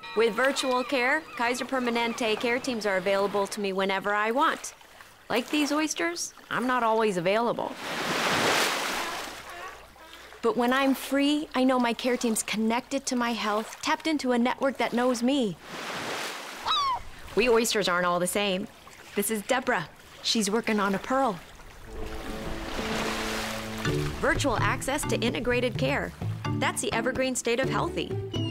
With virtual care, Kaiser Permanente care teams are available to me whenever I want. Like these oysters, I'm not always available. But when I'm free, I know my care team's connected to my health, tapped into a network that knows me. We oysters aren't all the same. This is Deborah. She's working on a pearl. Virtual access to integrated care. That's the evergreen state of healthy.